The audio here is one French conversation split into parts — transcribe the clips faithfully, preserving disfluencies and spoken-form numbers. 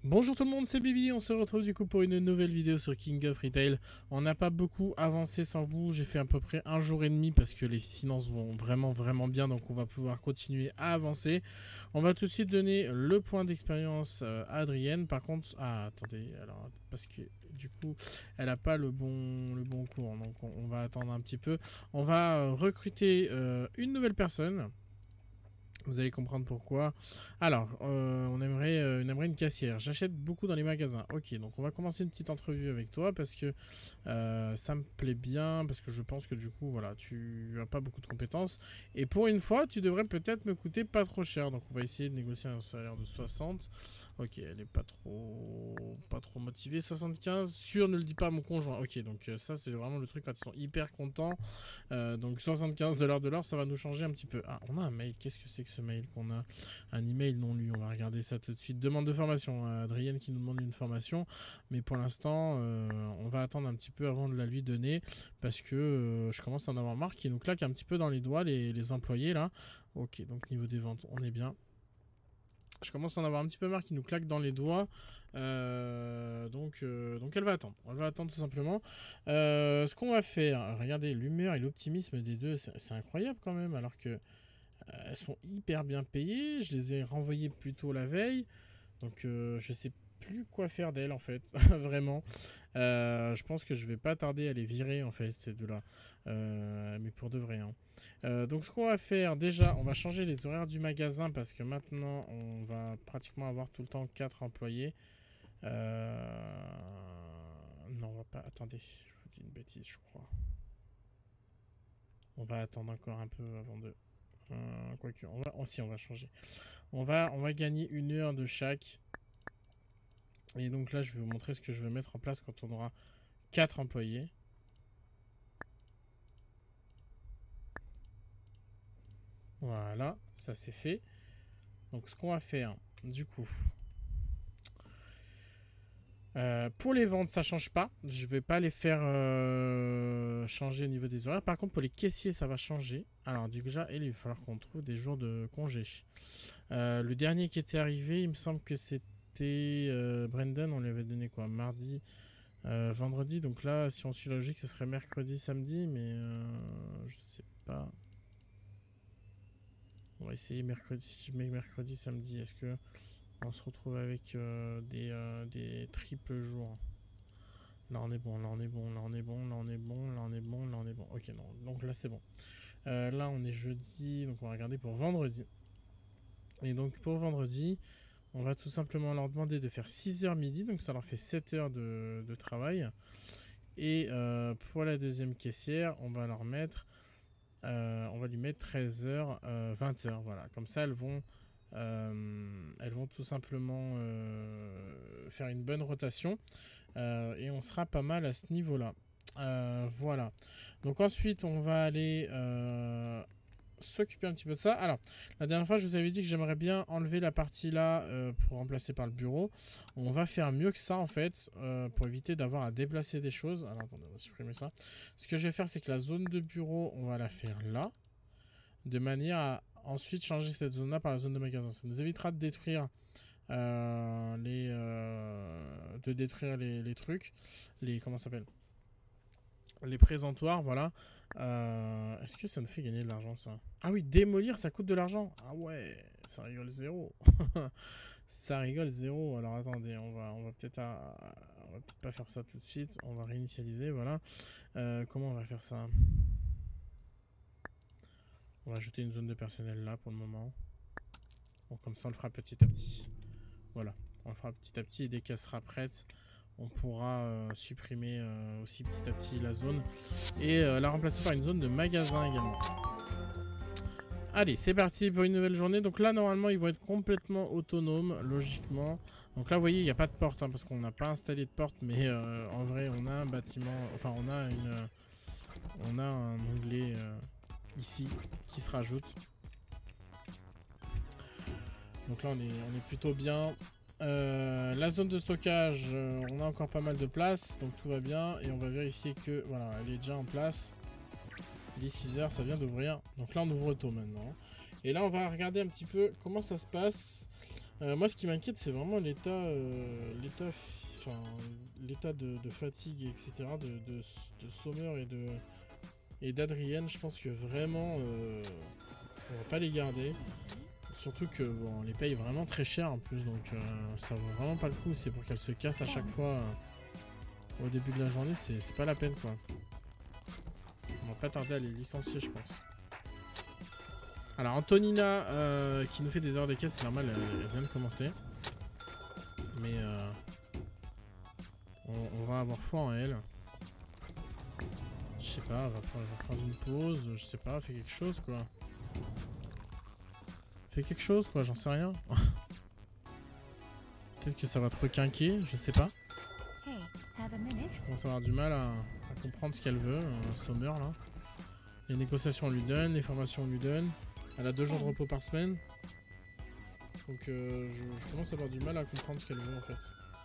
Bonjour tout le monde, c'est Bibi, on se retrouve du coup pour une nouvelle vidéo sur King of Retail. On n'a pas beaucoup avancé sans vous, j'ai fait à peu près un jour et demi parce que les finances vont vraiment vraiment bien, donc on va pouvoir continuer à avancer. On va tout de suite donner le point d'expérience à Adrienne. Par contre, ah attendez, alors parce que du coup elle n'a pas le bon, le bon cours, donc on, on va attendre un petit peu. On va recruter euh, une nouvelle personne. Vous allez comprendre pourquoi. Alors, euh, on, aimerait, euh, on aimerait une caissière. J'achète beaucoup dans les magasins. Ok, donc on va commencer une petite entrevue avec toi parce que euh, ça me plaît bien, parce que je pense que du coup, voilà, tu n'as pas beaucoup de compétences. Et pour une fois, tu devrais peut-être me coûter pas trop cher. Donc on va essayer de négocier un salaire de soixante. Ok, elle est pas trop, pas trop motivée. soixante-quinze, sûr, ne le dis pas à mon conjoint. Ok, donc euh, ça, c'est vraiment le truc quand ils sont hyper contents. Euh, donc soixante-quinze dollars de l'heure, ça va nous changer un petit peu. Ah, on a un mail. Qu'est-ce que c'est que ce mail qu'on a? Un email non lu. On va regarder ça tout de suite. Demande de formation. Adrienne qui nous demande une formation. Mais pour l'instant, euh, on va attendre un petit peu avant de la lui donner. Parce que euh, je commence à en avoir marre qui nous claque un petit peu dans les doigts les, les employés là. Ok, donc niveau des ventes, on est bien. Je commence à en avoir un petit peu marre qui nous claque dans les doigts. Euh, donc, euh, donc elle va attendre. Elle va attendre tout simplement. Euh, ce qu'on va faire, regardez, l'humeur et l'optimisme des deux, c'est incroyable quand même. Alors que euh, elles sont hyper bien payées. Je les ai renvoyées plus tôt la veille. Donc euh, je sais plus quoi faire d'elles en fait. Vraiment. Euh, je pense que je vais pas tarder à les virer en fait ces deux-là. Euh, mais pour de vrai. Hein. Euh, donc ce qu'on va faire, déjà, on va changer les horaires du magasin parce que maintenant on va pratiquement avoir tout le temps quatre employés. Euh... Non, on va pas. Attendez, je vous dis une bêtise, je crois. On va attendre encore un peu avant de. Euh, Quoique, on va. Oh, si, on va changer. On va, on va gagner une heure de chaque. Et donc là, je vais vous montrer ce que je vais mettre en place quand on aura quatre employés. Voilà, ça c'est fait. Donc ce qu'on va faire, du coup, euh, pour les ventes, ça change pas. Je vais pas les faire euh, changer au niveau des horaires. Par contre, pour les caissiers, ça va changer. Alors déjà, il va falloir qu'on trouve des jours de congé. Euh, le dernier qui était arrivé, il me semble que c'était euh, Brendan. On lui avait donné quoi? Mardi, euh, vendredi. Donc là, si on suit la logique, ce serait mercredi, samedi. Mais euh, je sais pas. On va essayer mercredi. Si je mets mercredi, samedi, est-ce que on se retrouve avec euh, des, euh, des triples jours? Là on est bon, là on est bon, là on est bon, là on est bon, là on est bon, là on est bon. Ok, non, donc là c'est bon. Euh, là on est jeudi, donc on va regarder pour vendredi. Et donc pour vendredi, on va tout simplement leur demander de faire six heures midi, donc ça leur fait sept heures de, de travail. Et euh, pour la deuxième caissière, on va leur mettre, euh, on va lui mettre treize heures, euh, vingt heures, voilà. Comme ça elles vont... Euh, elles vont tout simplement euh, faire une bonne rotation euh, et on sera pas mal à ce niveau là. Euh, voilà. Donc ensuite on va aller euh, s'occuper un petit peu de ça. Alors la dernière fois je vous avais dit que j'aimerais bien enlever la partie là euh, pour remplacer par le bureau. On va faire mieux que ça en fait euh, pour éviter d'avoir à déplacer des choses. Alors attendez, on va supprimer ça. Ce que je vais faire c'est que la zone de bureau on va la faire là de manière à ensuite changer cette zone là par la zone de magasin. Ça nous évitera de détruire euh, les euh, de détruire les, les trucs, les comment ça s'appelle, les présentoirs, voilà. Euh, est-ce que ça nous fait gagner de l'argent ça? Ah oui, démolir ça coûte de l'argent. Ah ouais, ça rigole zéro. Ça rigole zéro. Alors attendez, on va on va peut-être on va peut-être pas faire ça tout de suite. On va réinitialiser, voilà. Euh, comment on va faire ça? On va ajouter une zone de personnel là pour le moment. Bon, comme ça on le fera petit à petit. Voilà, on le fera petit à petit et dès qu'elle sera prête, on pourra euh, supprimer euh, aussi petit à petit la zone et euh, la remplacer par une zone de magasin également. Allez, c'est parti pour une nouvelle journée. Donc là, normalement, ils vont être complètement autonomes, logiquement. Donc là, vous voyez, il n'y a pas de porte, hein, parce qu'on n'a pas installé de porte. Mais euh, en vrai, on a un bâtiment... Enfin, on a une... Euh, on a un onglet euh, ici qui se rajoute. Donc là, on est, on est plutôt bien. Euh, la zone de stockage, euh, on a encore pas mal de place. Donc tout va bien. Et on va vérifier que... Voilà, elle est déjà en place. Il est six heures, ça vient d'ouvrir. Donc là, on ouvre tôt maintenant. Et là, on va regarder un petit peu comment ça se passe. Euh, moi, ce qui m'inquiète, c'est vraiment l'état, euh, l'état, enfin, l'état de, de fatigue, et cetera, de, de, de Sommer et de et d'Adrienne. Je pense que vraiment, euh, on va pas les garder. Surtout que bon, on les paye vraiment très cher en plus, donc euh, ça vaut vraiment pas le coup. C'est pour qu'elles se cassent à chaque fois euh, au début de la journée, c'est pas la peine quoi. On va pas tarder à les licencier, je pense. Alors Antonina euh, qui nous fait des erreurs de caisse, c'est normal, elle, elle vient de commencer. Mais euh, on, on va avoir foi en elle. Je sais pas, elle va, prendre, elle va prendre une pause, je sais pas, fait quelque chose quoi. Fait quelque chose quoi, j'en sais rien. Peut-être que ça va te requinquer, je sais pas. Je commence à avoir du mal à, à comprendre ce qu'elle veut, euh, Sommer là. Les négociations on lui donne, les formations on lui donne. Elle a deux jours de repos par semaine. Donc euh, je, je commence à avoir du mal à comprendre ce qu'elle veut en fait.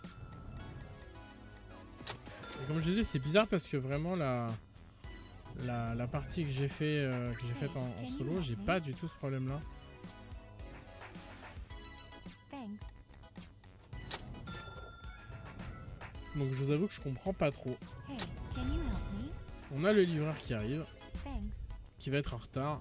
Et comme je disais, c'est bizarre parce que vraiment la, la, la partie que j'ai fait, euh, que j'ai faite en, en solo, j'ai pas du tout ce problème là. Donc je vous avoue que je comprends pas trop. On a le livreur qui arrive, qui va être en retard.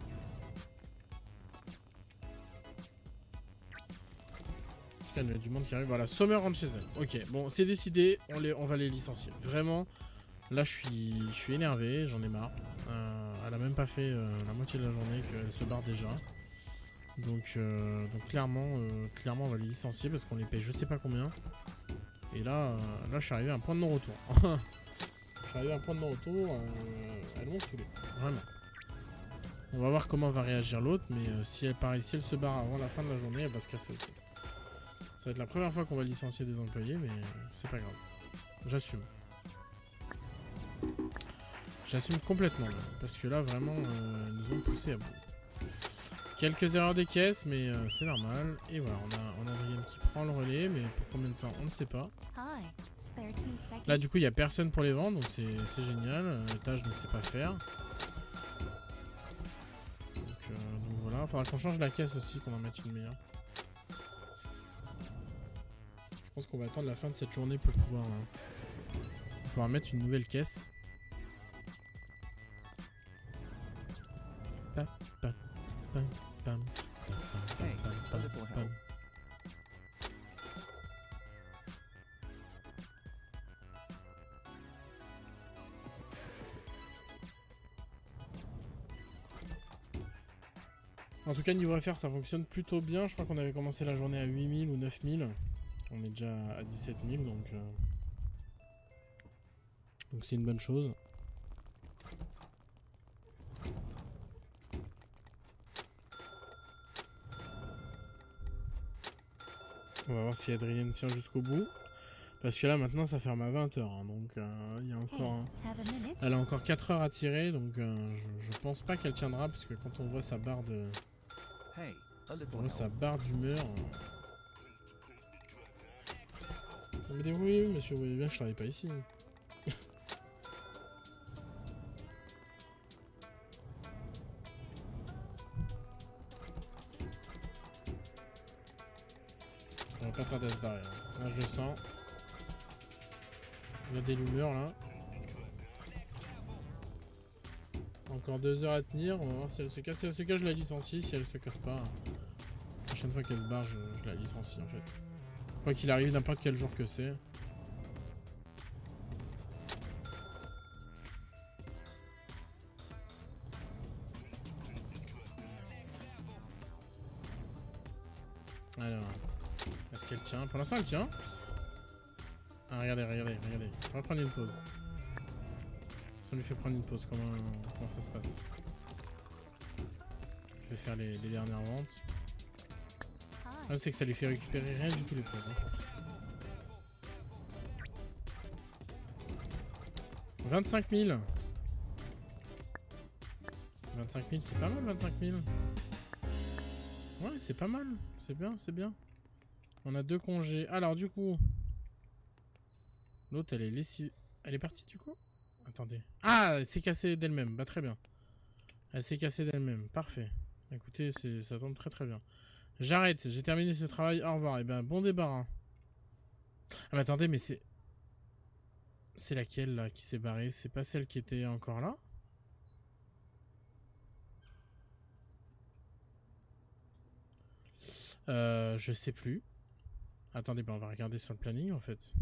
Il y a du monde qui arrive. Voilà, Sommer rentre chez elle. Ok, bon, c'est décidé, on, les, on va les licencier. Vraiment, là je suis, je suis énervé, j'en ai marre. Euh, elle a même pas fait euh, la moitié de la journée qu'elle se barre déjà. Donc, euh, donc clairement, euh, clairement, on va les licencier parce qu'on les paye je sais pas combien. Et là, euh, là je suis arrivé à un point de non-retour. Je suis arrivé à un point de non-retour, euh, elles m'ont saoulé, vraiment. On va voir comment va réagir l'autre, mais euh, si elle pareil, si elle se barre avant la fin de la journée, elle va se casser aussi. Ça va être la première fois qu'on va licencier des employés, mais c'est pas grave. J'assume. J'assume complètement, là, parce que là, vraiment, euh, ils nous ont poussé à bout. Quelques erreurs des caisses, mais euh, c'est normal. Et voilà, on a, on a Adrienne qui prend le relais, mais pour combien de temps, on ne sait pas. Là, du coup, il n'y a personne pour les vendre, donc c'est génial. Euh, tâche ne sait pas faire. Donc, euh, donc voilà, il faudra qu'on change la caisse aussi, qu'on en mette une meilleure. Je pense qu'on va attendre la fin de cette journée pour pouvoir, euh, pour pouvoir mettre une nouvelle caisse. Pam, pam, pam, pam, pam, pam, pam, pam, pam. En tout cas, niveau affaires, ça fonctionne plutôt bien. Je crois qu'on avait commencé la journée à huit mille ou neuf mille. On est déjà à dix-sept mille, donc euh... donc c'est une bonne chose. On va voir si Adrienne tient jusqu'au bout. Parce que là, maintenant, ça ferme à vingt heures. Hein, donc, euh, il y a encore... Un... Elle a encore quatre heures à tirer. Donc, euh, je, je pense pas qu'elle tiendra. Parce que quand on voit sa barre de... On voit sa barre d'humeur... On me dit oui, monsieur, vous voyez bien, je travaille pas ici. On va pas tarder à se barrer. Hein. Là, je le sens. Il y a des lumeurs là. Encore deux heures à tenir. On va voir si elle se casse. Si elle se casse, je la licencie. Si elle se casse pas, la prochaine fois qu'elle se barre, je, je la licencie en fait. Quoi qu'il arrive, n'importe quel jour que c'est. Alors, est-ce qu'elle tient? Pour l'instant, elle tient. Ah, regardez, regardez, regardez. On va prendre une pause. Ça lui fait prendre une pause. Comment, comment ça se passe? Je vais faire les, les dernières ventes. Ah, c'est que ça lui fait récupérer rien du tout les pauses. Hein. vingt-cinq mille. vingt-cinq mille, c'est pas mal, vingt-cinq mille. Ouais, c'est pas mal. C'est bien, c'est bien. On a deux congés. Alors, du coup... L'autre, elle est laissée... Elle est partie, du coup? Attendez. Ah, elle s'est cassée d'elle-même. Bah, très bien. Elle s'est cassée d'elle-même. Parfait. Écoutez, ça tombe très très bien. J'arrête, j'ai terminé ce travail, au revoir. Et ben, bon débarras. Ah mais attendez, mais c'est... C'est laquelle, là, qui s'est barrée? C'est pas celle qui était encore là? Euh, je sais plus. Attendez, ben on va regarder sur le planning, en fait.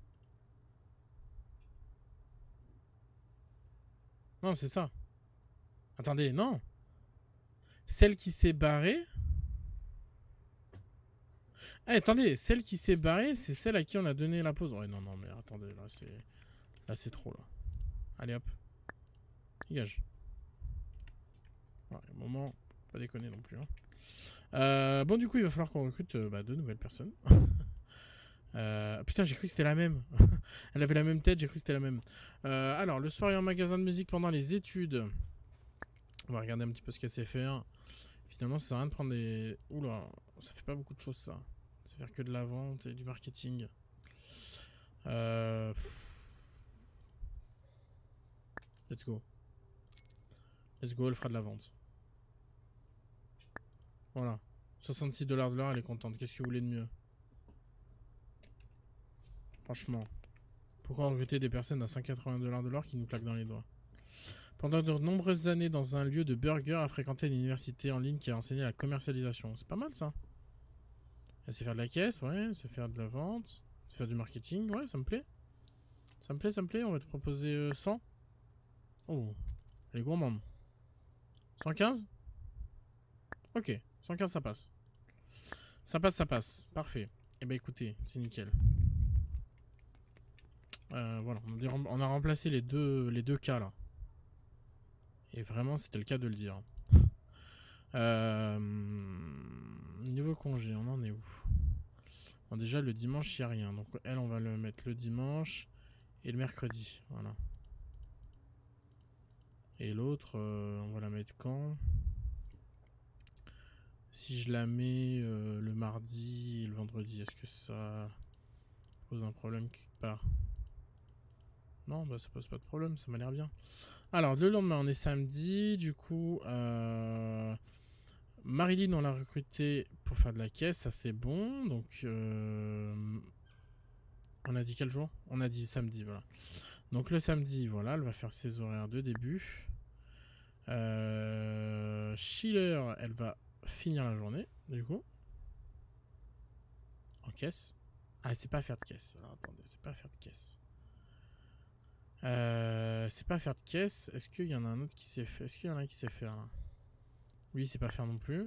Non, c'est ça. Attendez, non. Celle qui s'est barrée... Ah, attendez, celle qui s'est barrée, c'est celle à qui on a donné la pause. Ouais, non, non, mais attendez, là, c'est... Là, c'est trop, là. Allez, hop. Dégage. Ouais, un moment, pas déconner non plus. Hein. Euh, bon, du coup, il va falloir qu'on recrute euh, bah, deux nouvelles personnes. euh, putain, j'ai cru que c'était la même. Elle avait la même tête, j'ai cru que c'était la même. Euh, alors, le soir et en magasin de musique pendant les études. On va regarder un petit peu ce qu'elle sait faire. Finalement, ça sert à rien de prendre des... Oula, ça fait pas beaucoup de choses, ça. Ça fait faire que de la vente et du marketing. Euh... Let's go. Let's go, elle fera de la vente. Voilà. soixante-six dollars de l'heure, elle est contente. Qu'est-ce que vous voulez de mieux? Franchement. Pourquoi recruter des personnes à cent quatre-vingts dollars de l'heure qui nous claquent dans les doigts? Pendant de nombreuses années dans un lieu de burger, a fréquenté une université en ligne qui a enseigné la commercialisation. C'est pas mal ça. Elle sait faire de la caisse, ouais. Elle sait faire de la vente. Elle sait faire du marketing, ouais, ça me plaît. Ça me plaît, ça me plaît. On va te proposer euh, cent. Oh, elle est gourmande. cent quinze? Ok, cent quinze ça passe. Ça passe, ça passe. Parfait. Eh ben écoutez, c'est nickel. Euh, voilà, on a remplacé les deux, les deux cas là. Et vraiment, c'était le cas de le dire. euh, niveau congé, on en est où? Bon, déjà, le dimanche, il n'y a rien. Donc, elle, on va le mettre le dimanche et le mercredi. Voilà. Et l'autre, euh, on va la mettre quand? Si je la mets euh, le mardi et le vendredi, est-ce que ça pose un problème quelque part? Non, bah ça pose pas de problème, ça m'a l'air bien. Alors, le lendemain, on est samedi. Du coup, euh, Marilyn, on l'a recrutée pour faire de la caisse. Ça, c'est bon. Donc, euh, on a dit quel jour? On a dit samedi, voilà. Donc, le samedi, voilà, elle va faire ses horaires de début. Euh, Schiller, elle va finir la journée, du coup. En caisse. Ah, c'est pas faire de caisse. Alors, attendez, c'est pas faire de caisse. Euh, c'est pas faire de caisse. Est-ce qu'il y en a un autre qui sait faire? Est-ce qu'il y en a un qui sait faire là? Lui, c'est pas faire non plus.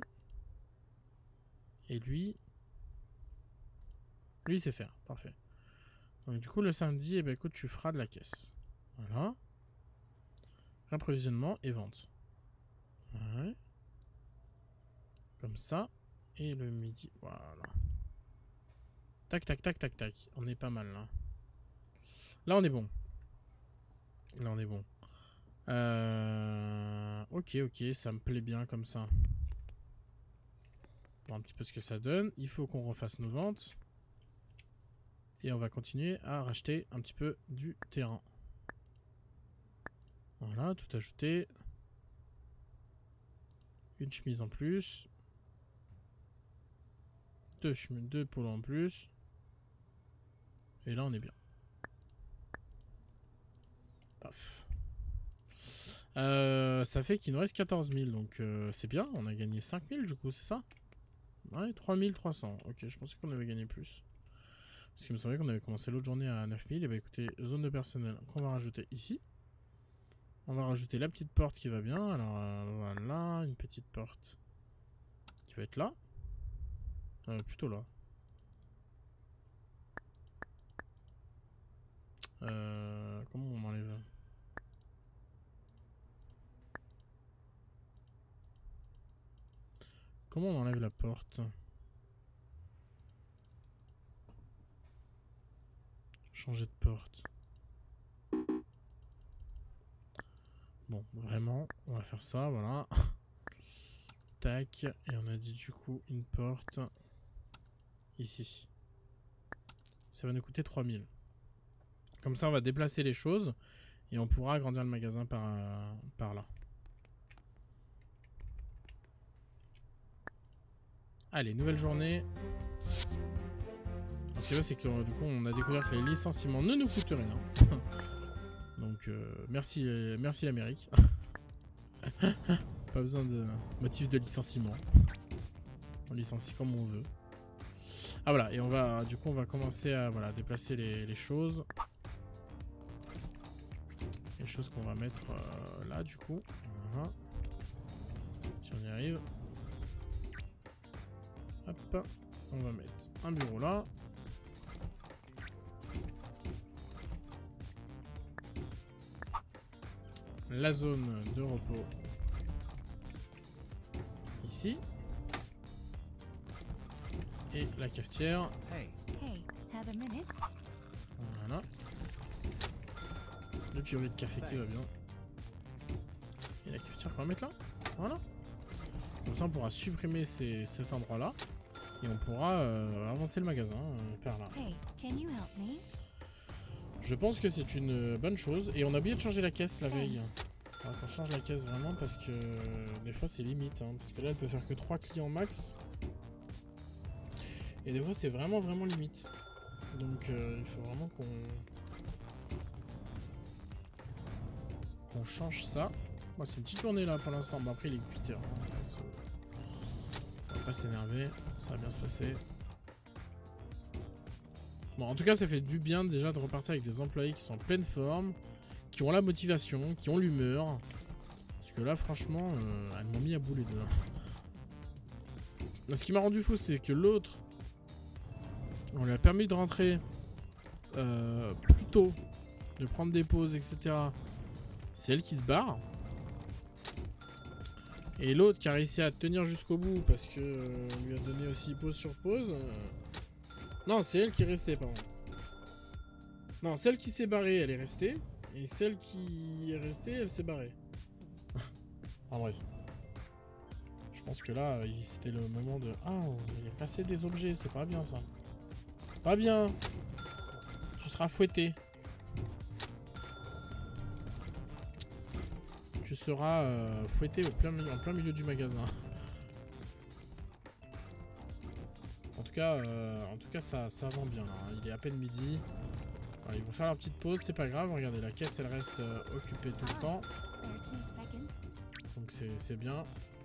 Et lui... Lui, il sait faire. Parfait. Donc, du coup, le samedi, eh ben, écoute, tu feras de la caisse. Voilà. Approvisionnement et vente. Ouais. Comme ça. Et le midi, voilà. Tac, tac, tac, tac, tac. On est pas mal, là. Là, on est bon. Là, on est bon. Euh... Ok, ok, ça me plaît bien comme ça. Voir un petit peu ce que ça donne. Il faut qu'on refasse nos ventes. Et on va continuer à racheter un petit peu du terrain. Voilà, tout ajouté. Une chemise en plus. Deux, deux polos en plus. Et là, on est bien. Paf. Euh, ça fait qu'il nous reste quatorze mille. Donc, euh, c'est bien. On a gagné cinq mille du coup, c'est ça? Ouais, trois mille trois cents. Ok, je pensais qu'on avait gagné plus. Parce qu'il me semblait qu'on avait commencé l'autre journée à neuf mille. Et bah écoutez, zone de personnel qu'on va rajouter ici. On va rajouter la petite porte qui va bien. Alors euh, voilà, une petite porte qui va être là. Euh, plutôt là. Euh, comment on enlève? Comment on enlève la porte? Changer de porte. Bon, vraiment, on va faire ça, voilà. Tac, et on a dit du coup une porte ici. Ça va nous coûter trois mille. Comme ça, on va déplacer les choses et on pourra agrandir le magasin par, euh, par là. Allez, nouvelle journée. Ce qui est vrai, c'est que du coup, on a découvert que les licenciements ne nous coûtent rien. Donc, euh, merci, euh, merci l'Amérique. Pas besoin de motif de licenciement. On licencie comme on veut. Ah voilà, et on va, du coup, on va commencer à voilà, déplacer les, les choses. Les choses qu'on va mettre euh, là, du coup. Voilà. Si on y arrive. Hop, on va mettre un bureau là. La zone de repos ici. Et la cafetière. Voilà. Le purée de café qui va bien. Et la cafetière qu'on va mettre là. Voilà. Comme ça on pourra supprimer ces, cet endroit là. Et on pourra euh, avancer le magasin euh, par là. Je pense que c'est une bonne chose. Et on a oublié de changer la caisse la veille. Alors qu'on change la caisse vraiment parce que euh, des fois c'est limite. Hein, parce que là elle peut faire que trois clients max. Et des fois c'est vraiment vraiment limite. Donc euh, il faut vraiment qu'on qu'on change ça. Bon, c'est une petite journée là pour l'instant. Bon, après il est huit heures. Hein, on va pas s'énerver. Ça va bien se passer. Bon, en tout cas, ça fait du bien déjà de repartir avec des employés qui sont en pleine forme, qui ont la motivation, qui ont l'humeur. Parce que là, franchement, euh, elles m'ont mis à bouler dedans. Ce qui m'a rendu fou, c'est que l'autre, on lui a permis de rentrer euh, plus tôt, de prendre des pauses, et cetera. C'est elle qui se barre. Et l'autre qui a réussi à tenir jusqu'au bout parce que euh, on lui a donné aussi pause sur pause. Euh... Non, c'est elle qui est restée, pardon. Non, celle qui s'est barrée, elle est restée. Et celle qui est restée, elle s'est barrée. En bref. Je pense que là, c'était le moment de... Ah, il a cassé des objets, c'est pas bien ça. Pas bien. Tu seras fouetté. Tu seras euh, fouetté au plein, en plein milieu du magasin. En tout cas, euh, en tout cas ça, ça vend bien. Hein. Il est à peine midi. Alors, ils vont faire leur petite pause, c'est pas grave. Regardez, la caisse elle reste euh, occupée tout le temps. Donc c'est bien.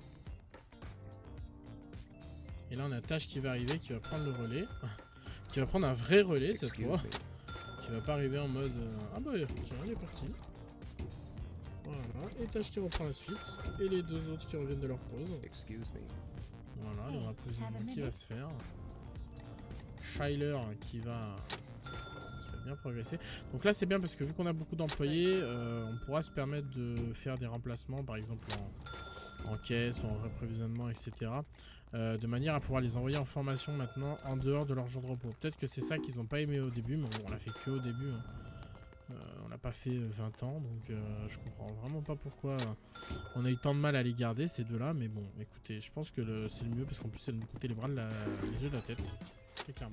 Et là on a Tash qui va arriver, qui va prendre le relais. Qui va prendre un vrai relais cette fois. Qui va pas arriver en mode... Euh... Ah bah tiens, il est parti. Voilà, et Tash qui reprend la suite. Et les deux autres qui reviennent de leur pause. Voilà, le rapprochement qui va se faire. Shyler qui va... qui va bien progresser. Donc là c'est bien parce que vu qu'on a beaucoup d'employés, euh, on pourra se permettre de faire des remplacements, par exemple en, en caisse, en reprévisionnement, et cetera. Euh, de manière à pouvoir les envoyer en formation maintenant en dehors de leur jour de repos. Peut-être que c'est ça qu'ils n'ont pas aimé au début, mais bon, on l'a fait que au début. Hein. Euh, on l'a pas fait vingt ans, donc euh, je comprends vraiment pas pourquoi euh, on a eu tant de mal à les garder ces deux-là. Mais bon, écoutez, je pense que c'est le mieux parce qu'en plus, ça nous coûtait les bras, de la, les yeux de la tête, très clairement.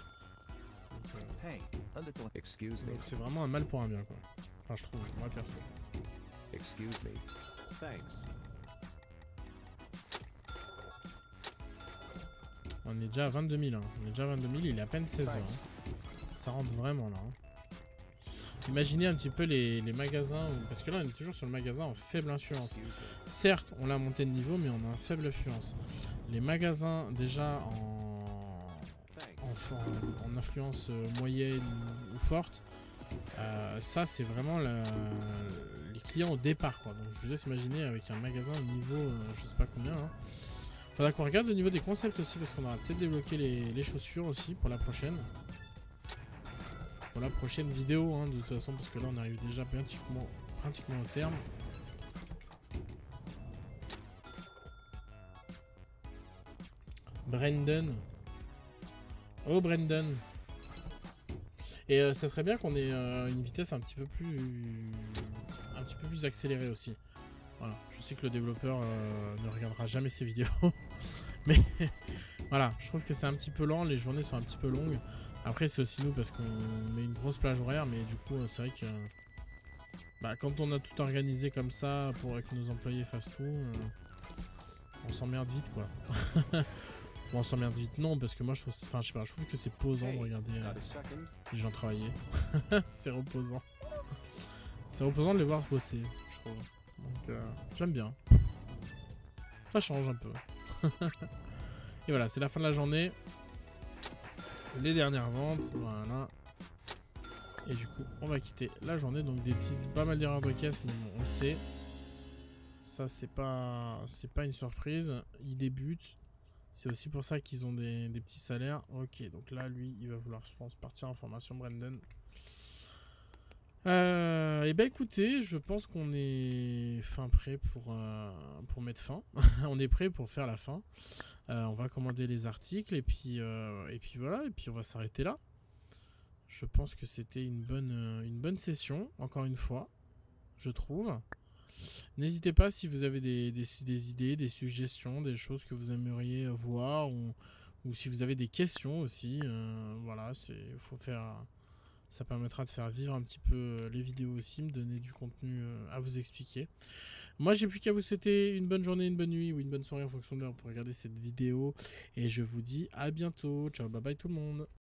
Donc euh, c'est vraiment un mal pour un bien, quoi. Enfin, je trouve, moi perso. Excuse me. Thanks. On est déjà à vingt-deux mille, hein. On est déjà à vingt-deux mille, il est à peine seize heures. Hein. Ça rentre vraiment là. Hein. Imaginez un petit peu les, les magasins, où... parce que là on est toujours sur le magasin en faible influence. Certes, on l'a monté de niveau, mais on a un faible influence. Les magasins déjà en, en, en, en influence moyenne ou forte, euh, ça c'est vraiment la... les clients au départ, quoi. Donc je vous laisse imaginer avec un magasin au niveau, euh, je sais pas combien. Hein. Faudra qu'on regarde au niveau des concepts aussi, parce qu'on aura peut-être débloqué les, les chaussures aussi pour la prochaine. Pour la prochaine vidéo, hein, de toute façon, parce que là on arrive déjà pratiquement, pratiquement au terme. Brendan. Oh Brendan. Et euh, ça serait bien qu'on ait euh, une vitesse un petit peu plus, un petit peu plus accélérée aussi. Voilà, je sais que le développeur euh, ne regardera jamais ces vidéos, mais voilà, je trouve que c'est un petit peu lent, les journées sont un petit peu longues. Après c'est aussi nous parce qu'on met une grosse plage horaire, mais du coup c'est vrai que bah, quand on a tout organisé comme ça pour que nos employés fassent tout, euh, on s'emmerde vite quoi. Bon, on s'emmerde vite, non, parce que moi je trouve, enfin, je sais pas, je trouve que c'est posant de regarder euh, les gens travailler. C'est reposant. C'est reposant de les voir bosser, je trouve. Donc, euh, j'aime bien. Ça change un peu. Et voilà, c'est la fin de la journée. Les dernières ventes, voilà. Et du coup, on va quitter la journée. Donc des petits, pas mal d'erreurs de caisse, mais bon, on le sait. Ça, c'est pas, c'est pas une surprise. Ils débutent. C'est aussi pour ça qu'ils ont des, des petits salaires. Ok, donc là, lui, il va vouloir, je pense, partir en formation, Brandon. Euh, et ben écoutez, je pense qu'on est fin prêt pour, euh, pour mettre fin. On est prêt pour faire la fin. Euh, on va commander les articles et puis, euh, et puis voilà, et puis on va s'arrêter là. Je pense que c'était une bonne, une bonne session, encore une fois, je trouve. N'hésitez pas si vous avez des, des, des idées, des suggestions, des choses que vous aimeriez voir ou, ou si vous avez des questions aussi. Euh, voilà, il faut faire... Ça permettra de faire vivre un petit peu les vidéos aussi, me donner du contenu à vous expliquer. Moi, j'ai plus qu'à vous souhaiter une bonne journée, une bonne nuit ou une bonne soirée en fonction de l'heure pour regarder cette vidéo. Et je vous dis à bientôt. Ciao, bye bye tout le monde.